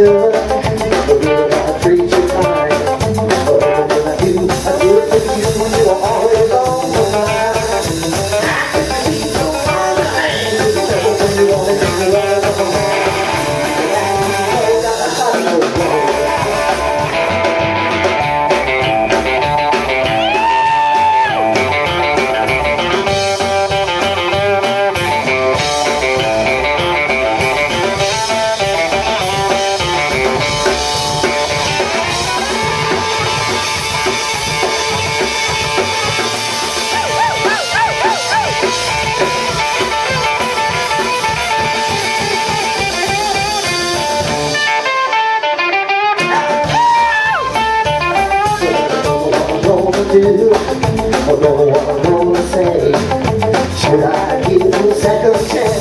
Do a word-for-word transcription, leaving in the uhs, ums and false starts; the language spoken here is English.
good. The way I treat you fine. Whatever I do, I do it for you when you are always on my mind. I can see no other thing. When you only think me right on my mind. I got a heart so cold. Do, I don't know what I'm gonna say. Should I give you a second chance?